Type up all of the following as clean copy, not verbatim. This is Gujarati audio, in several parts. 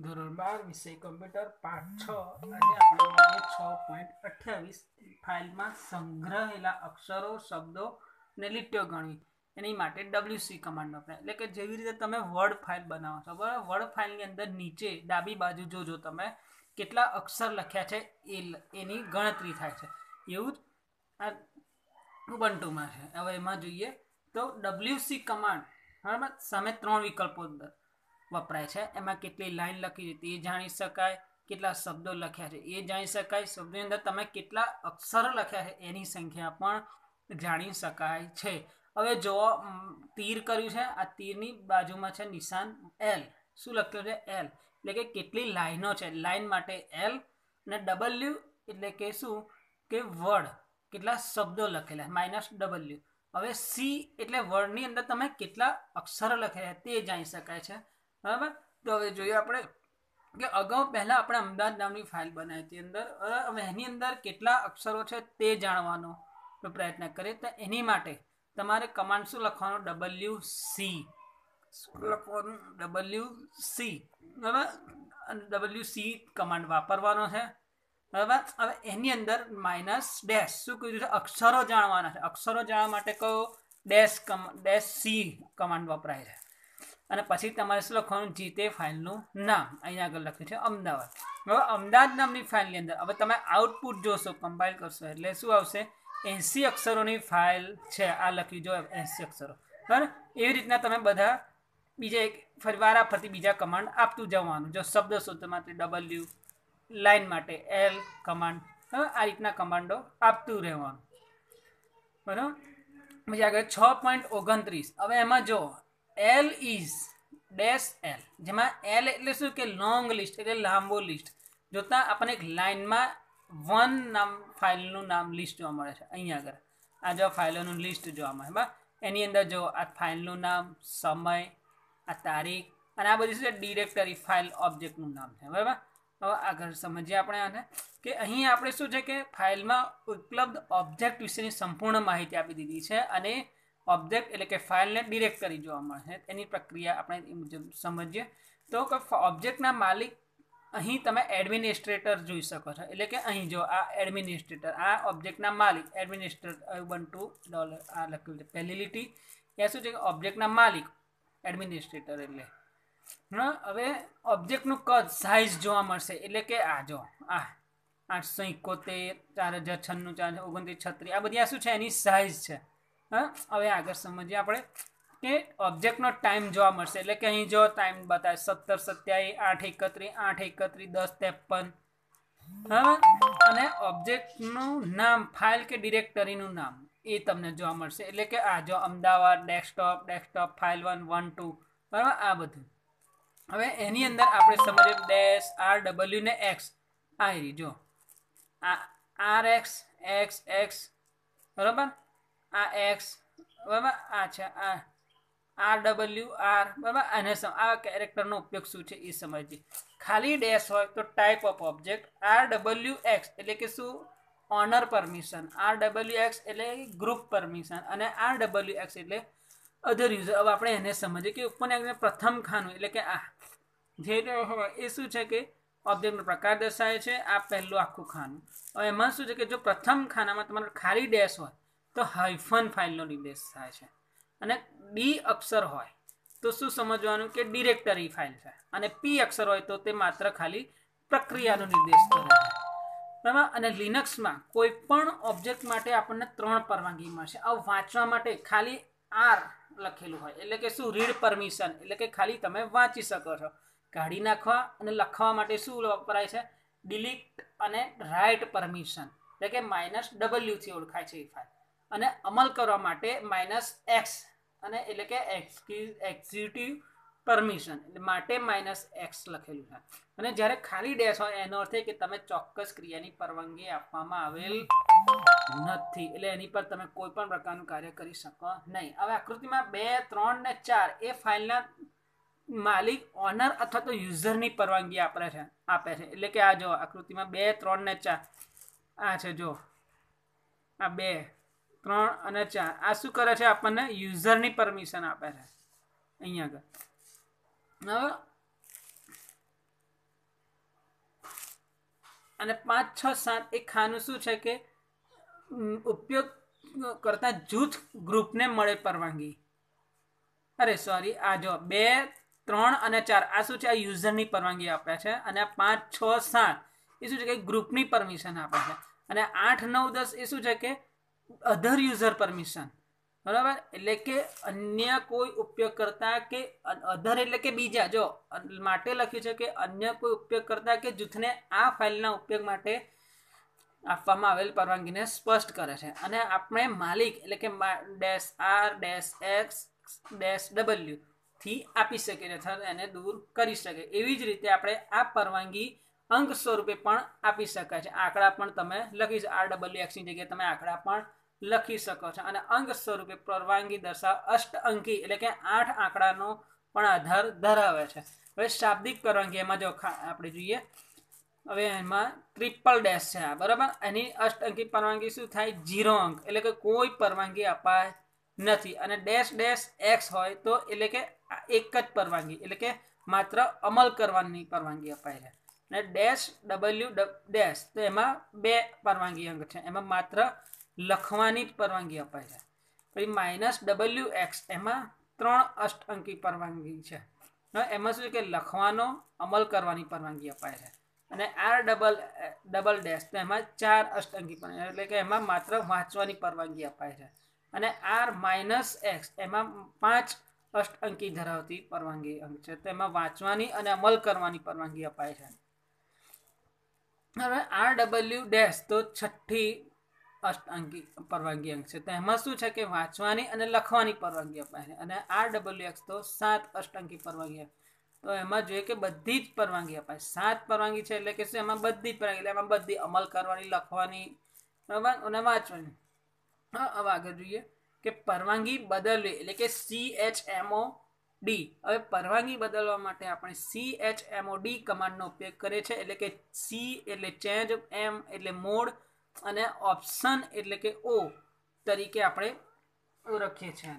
ધોરણ 12 વિષય કમ્પ્યુટર પાઠ 6 આજે આપણે વાંચીએ 6.28 ફાઇલમાં સંગ્રહેલા અક્ષરો શબ્દો ને લીટીઓ ગણવી એની માટે WC કમાન્ડ વપરાય એટલે કે જેવી રીતે તમે વર્ડ ફાઇલ બનાવો છો બરાબર વર્ડ ફાઇલની અંદર નીચે ડાબી બાજુ જોજો તમે કેટલા અક્ષર લખ્યા છે એની ગણતરી થાય છે એવું જ આ ઉબુન્ટુમાં છે હવે એમાં જોઈએ તો WC કમાન્ડ બરાબર સામે ત્રણ વિકલ્પો અંદર વપરાય છે એમાં કેટલી લાઈન લખી છે તે જાણી શકાય કેટલા શબ્દો લખ્યા છે એ જાણી શકાય શબ્દની અંદર તમે કેટલા અક્ષર લખ્યા છે એની સંખ્યા પણ જાણી શકાય છે હવે જો તીર કર્યું છે આ તીરની બાજુમાં છે નિશાન L શું લખ્યું છે L એટલે કે કેટલી લાઈનો છે લાઈન માટે L અને W એટલે કે શું કે વર્ડ કેટલા શબ્દો લખેલા -W હવે C એટલે વર્ડની અંદર તમે કેટલા અક્ષર લખ્યા તે જાણી શકાય છે બરાબર તો હવે જોઈએ આપણે કે અગાઉ પહેલા આપણે અમદાવાદ નામની ફાઇલ બનાવી હતી અંદર હવે એની અંદર કેટલા અક્ષરો છે તે જાણવાનો પ્રયત્ન કરીએ તો એની માટે તમારે કમાન્ડ શું લખવાનું WC લખવાનું WC બરાબર WC કમાન્ડ વાપરવાનો છે બરાબર હવે એની અંદર -ડેશ શું કીધું છે અક્ષરો જાણવાના છે અક્ષરો જાણવા માટે કયો -C કમાન્ડ વપરાય છે અને પછી તમારે શું લખવાનું જે તે ફાઇલનું નામ અહીંયા આગળ લખ્યું છે અમદાવાદ હવે અમદાવાદ નામની ફાઇલની અંદર હવે તમે આઉટપુટ જોશો કમ્પાઇલ કરશો એટલે શું આવશે 80 અક્ષરોની ફાઇલ છે આ લખ્યું જો 80 અક્ષરો બરાબર એવી રીતના તમે બધા બીજા એક વારાફરતી બીજા કમાન્ડ આપતું જવાનું જો શબ્દ શોધવા માટે W લાઈન માટે L કમાન્ડ આ રીતના કમાન્ડો આપતું રહેવાનું બરાબર પછી આગળ 6.29 હવે એમાં જો L is -L જેમાં L એટલે શું કે લોંગ લિસ્ટ એટલે લાંબો લિસ્ટ જોતા આપણને એક લાઈનમાં વન નામ ફાઇલનું નામ લિસ્ટ જોવા મળે છે અહીંયા આગળ આ જો ફાઇલોનું લિસ્ટ જોવા મળે બરાબર એની અંદર જો આ ફાઇલનું નામ સમય આ તારીખ અને આ બધી શું ડિરેક્ટરી ફાઇલ ઓબ્જેક્ટનું નામ છે બરાબર હવે આગળ સમજીએ આપણે આને કે અહીં આપણે શું છે કે ફાઇલમાં ઉપલબ્ધ ઓબ્જેક્ટ વિશેની સંપૂર્ણ માહિતી આપી દીધી છે અને ઓબ્જેક્ટ એટલે કે ફાઇલને ડિરેક્ટરી જોવા મળે છે એની પ્રક્રિયા આપણે એ મુજબ સમજીએ તો કે ઓબ્જેક્ટના માલિક અહીં તમે એડમિનિસ્ટ્રેટર જોઈ શકો છો એટલે કે અહીં જો આ એડમિનિસ્ટ્રેટર આ ઓબ્જેક્ટના માલિક એડમિનિસ્ટ્રેટર ઉબુન્ટુ આ લખ્યું છે પહેલી લીટી એ શું છે કે ઓબ્જેક્ટના માલિક એડમિનિસ્ટ્રેટર એટલે હવે ઓબ્જેક્ટનું કદ સાઇઝ જોવા મળશે એટલે કે આ જો આ 871 4096 4029 36 આ બધી આ શું છે એની સાઇઝ છે હા હવે આગળ સમજીએ આપણે કે ઓબ્જેક્ટનો ટાઈમ જોવા મળશે એટલે કે અહીં જો ટાઈમ બતાવે 17:27 8:31 10:53 10:53 અને ઓબ્જેક્ટનું નામ ફાઇલ કે ડિરેક્ટરીનું નામ એ તમને જોવા મળશે એટલે કે આ જો અમદાવાદ ડેસ્કટોપ ફાઇલ 1 1 2 બરાબર આ બધું હવે એની અંદર આપણે સમજીએ ડેશ RW ને X આ રહી જો આ RX XX બરાબર આ X બરાબર આ છે આ RW R બરાબર આને આ કેરેક્ટરનો ઉપયોગ શું છે એ સમજીએ ખાલી ડેશ હોય તો ટાઈપ ઓફ ઓબ્જેક્ટ RWX એટલે કે શું ઓનર પરમિશન RWX એટલે ગ્રુપ પરમિશન અને RWX એટલે અધર યુઝર હવે આપણે એને સમજીએ કે ઉપરના પ્રથમ ખાનું એટલે કે આ જે એ શું છે કે ઓબ્જેક્ટનો પ્રકાર દર્શાવે છે આ પહેલું આખું ખાનું હવે એમાં શું છે કે જો પ્રથમ ખાનામાં તમારો ખાલી ડેશ હોય તો હાઇફન ફાઇલનો નિર્દેશ થાય છે અને ડી અક્ષર હોય તો શું સમજવાનું કે ડિરેક્ટરી ફાઇલ છે અને પી અક્ષર હોય તો તે માત્ર ખાલી પ્રક્રિયાનો નિર્દેશ કરે છે બરાબર અને લિનક્સમાં કોઈ પણ ઓબ્જેક્ટ માટે આપણને 3 પરવાનગી મળશે આ વાંચવા માટે ખાલી R લખેલું હોય એટલે કે શું રીડ પરમિશન એટલે કે ખાલી તમે વાંચી શકો છો કાઢી નાખવા અને લખવા માટે શું વપરાય છે ડિલીટ અને રાઇટ પરમિશન એટલે કે -W થી ઓળખાય છે એ ફાઇલ અને અમલ કરવા માટે -X અને એટલે કે એક્ઝિક્યુટિવ પરમિશન એટલે માટે -X લખેલું છે અને જ્યારે ખાલી ડેશ હોય એનો અર્થ એ કે તમે ચોક્કસ ક્રિયાની પરવાનગી આપવામાં આવેલ નથી એટલે એની પર તમે કોઈ પણ પ્રકારનું કાર્ય કરી શકો નહીં હવે આકૃતિમાં 2 3 ને 4 એ ફાઇલના માલિક ઓનર અથવા તો યુઝરની પરવાનગી આપે છે એટલે કે આ જો આકૃતિમાં 2 3 ને 4 આ છે જો આ 2 3 અને 4 આ શું કરે છે આપણને યુઝરની પરમિશન આપે છે અહીંયા આગળ હવે અને 5 6 7 એ ખાનું શું છે કે ઉપયોગ કરતા જૂથ ગ્રુપને મળે પરવાનગી. અરે સોરી, આ જો 2 3 અને 4 આ શું છે, આ યુઝરની પરવાનગી આપે છે. અને 5 6 7 એ શું છે કે ગ્રુપની પરમિશન આપે છે. અને 8 9 10 એ શું છે કે અધર યુઝર પરમિશન. બરાબર, એટલે કે અન્ય કોઈ ઉપયોગકર્તા કે અધર એટલે કે બીજા, જો માટે લખ્યું છે કે અન્ય કોઈ ઉપયોગકર્તા કે જૂથને આ ફાઇલના ઉપયોગ માટે આપવામાં આવેલ પરવાનગીને સ્પષ્ટ કરે છે. અને આપણે માલિક એટલે કે -r-x-w થી આપી શકીએ અથવા એને દૂર કરી શકે. એવી જ રીતે આપણે આ પરવાનગી અંક સ્વરૂપે પણ આપી શકાય છે. આંકડા પણ તમે લખી RWX ની જગ્યાએ તમે આંકડા પણ લખી શકો છો. અને અંક સ્વરૂપે પરવાનગી દર્શાવ અષ્ટ અંકી એટલે કે 8 આંકડાનો પણ આધાર ધરાવે છે. હવે શાબ્દિક પરવાનગી એમાં જો આપણે જોઈએ, હવે એમાં ટ્રિપલ ડેશ છે, બરાબર. એની અષ્ટ અંકી પરવાનગી શું થાય? 0 અંક, એટલે કે કોઈ પરવાનગી અપાય નથી. અને ડેશ ડેશ એક્સ હોય તો એટલે કે એક જ પરવાનગી, એટલે કે માત્ર અમલ કરવાની પરવાનગી અપાય છે. અને ડેશ ડબલ્યુ ડેશ તો એમાં 2 પરવાનગી અંક છે, એમાં માત્ર લખવાની જ પરવાનગી અપાય છે. પછી -WX એમાં 3 અષ્ટ અંકી પરવાનગી છે. એમાં શું છે કે લખવાનો, અમલ કરવાની પરવાનગી અપાય છે. અને ડબલ ડેશ તો એમાં 4 અષ્ટ અંકી પરવાનગી, એટલે કે એમાં માત્ર વાંચવાની પરવાનગી અપાય છે. અને R-X એમાં 5 અષ્ટ અંકી ધરાવતી પરવાનગી અંક છે, તો એમાં વાંચવાની અને અમલ કરવાની પરવાનગી અપાય છે. હવે RW ડેશ તો 6ઠ્ઠી અષ્ટ અંકી પરવાનગી અંક છે, તો એમાં શું છે કે વાંચવાની અને લખવાની પરવાનગી અપાય છે. અને RWX તો 7 અષ્ટ અંકી પરવાનગી, તો એમાં જોઈએ કે બધી જ પરવાનગી અપાય. 7 પરવાનગી છે એટલે કે શું, એમાં બધી જ પરવાનગી, એટલે એમાં બધી અમલ કરવાની, લખવાની, બરાબર, અને વાંચવાની. હવે આગળ જોઈએ કે પરવાનગી બદલવી એટલે કે CHMOD. હવે પરવાનગી બદલવા માટે આપણે CHMOD કમાન્ડનો ઉપયોગ કરીએ છીએ. એટલે કે C એટલે ચેન્જ, M એટલે મોડ અને ઓપ્શન એટલે કે O તરીકે આપણે ઓળખીએ છીએ.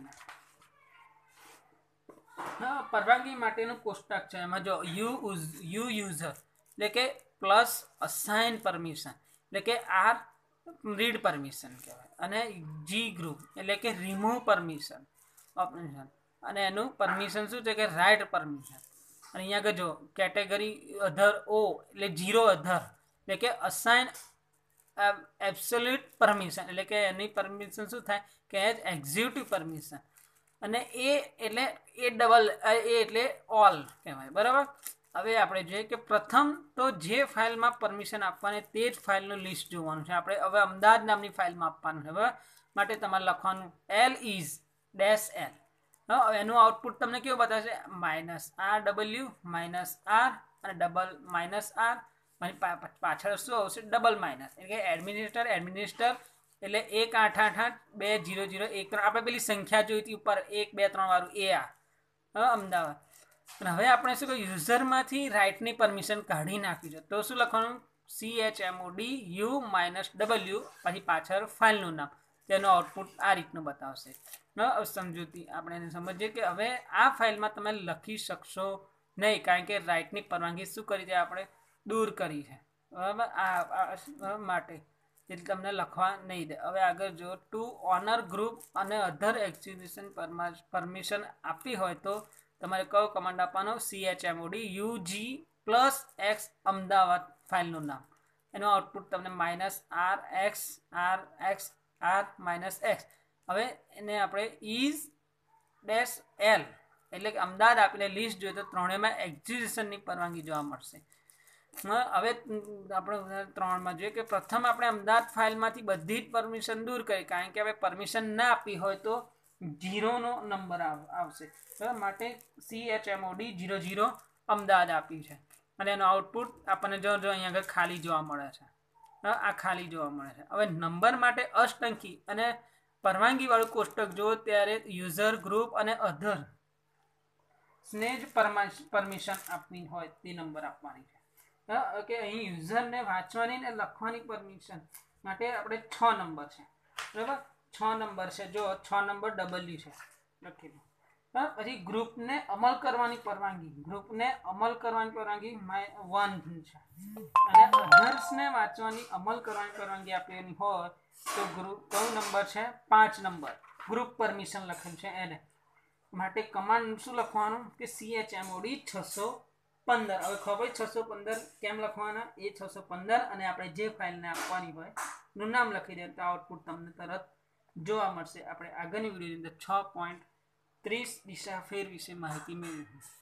પરવાનગી માટેનું કોષ્ટક છે, એમાં જો યુ યુઝર એટલે કે પ્લસ અસાઇન પરમિશન એટલે કે R રીડ પરમિશન કહેવાય. અને G ગ્રુપ એટલે કે રિમૂવ પરમિશન ઓપ્શન. અને એનું પરમિશન શું છે કે રાઇટ પરમિશન. અને અહીંયા આગળ જો કેટેગરી અધર O એટલે 0 અધર એટલે કે અસાઇન એબ્સોલ્યુટ પરમિશન, એટલે કે એની પરમિશન શું થાય કે એક્ઝિક્યુટિવ પરમિશન. અને એ એટલે એટલે ઓલ કહેવાય, બરાબર. હવે આપણે જોઈએ કે પ્રથમ તો જે ફાઇલમાં પરમિશન આપવાની તે જ ફાઇલનું લિસ્ટ જોવાનું છે. આપણે હવે અમદાવાદ નામની ફાઇલમાં આપવાનું છે, બરાબર. માટે તમારે લખવાનું L is ડેશ L. હવે એનું આઉટપુટ તમને કેવું બતાવશે? -RW -R અને ડબલ -R, પાછળ શું આવશે? ડબલ માઇનસ, એટલે કે એડમિનિસ્ટર એટલે 188820013. આપણે પેલી સંખ્યા જોઈ હતી ઉપર 1 2 3 વાળું એ અમદાવાદ. અને હવે આપણે શું કહ્યું, યુઝરમાંથી રાઇટની પરમિશન કાઢી નાખ્યું છે, તો શું લખવાનું? CHMOD U -W પછી પાછળ ફાઇલનું નામ. તેનું આઉટપુટ આ રીતનું બતાવશે. સમજૂતી આપણે એને સમજીએ કે હવે આ ફાઇલમાં તમે લખી શકશો નહીં, કારણ કે રાઇટની પરવાનગી શું કરી છે, આપણે દૂર કરી છે, બરાબર. આ માટે એટલે તમને લખવા નહીં દે. હવે આગળ જો ટુ ઓનર ગ્રુપ અને અધર એક્ઝિક્યુશન પરમિશન આપવી હોય તો તમારે કયો કમાન્ડ આપવાનો? CHMOD UG+X અમદાવાદ ફાઇલનું નામ. એનું આઉટપુટ તમને -RX. હવે એને આપણે ઇઝ ડેશ L એટલે કે અમદાવાદ આપીને લિસ્ટ જોઈએ તો ત્રણેયમાં એક્ઝિક્યુશનની પરવાનગી જોવા મળશે. હવે આપણે 3માં જોઈએ કે પ્રથમ આપણે અમદાવાદ ફાઇલમાંથી બધી જ પરમિશન દૂર કરી, કારણ કે હવે પરમિશન ના આપી હોય તો 0નો નંબર આવશે, બરાબર. માટે CHMOD 00 અમદાવાદ આપી છે. અને એનું આઉટપુટ આપણને જો અહીંયા આગળ ખાલી જોવા મળે છે, આ ખાલી જોવા મળે છે. હવે નંબર માટે અષ્ટંકી અને પરવાનગીવાળું કોષ્ટક જો ત્યારે યુઝર ગ્રુપ અને અધર ને જ પરમિશન આપવી હોય તે નંબર આપવાની છે. કે અહીં યુઝરને વાંચવાની ને લખવાની પરમિશન માટે આપણે 6 નંબર છે, બરાબર. 6 નંબર છે, જો 6 નંબર W છે લખેલું. પછી ગ્રુપને અમલ કરવાની પરવાનગી 1 છે અને અધર્સને વાંચવાની અમલ કરવાની પરવાનગી આપેલી હોય તો ગ્રુપ કયો નંબર છે 5 નંબર ગ્રુપ પરમિશન લખેલું છે એને માટે કમાન્ડ શું લખવાનું કે chmod 615 હવે ખબર 615 કેમ લખવાના એ 615 અને આપણે જે ફાઇલને આપવાની હોય નું નામ લખી દે તો આઉટપુટ તમને તરત જોવા મળશે. આપણે આગળની વિડીયોની અંદર 6.30 દિશા ફેર વિશે માહિતી મેળવી.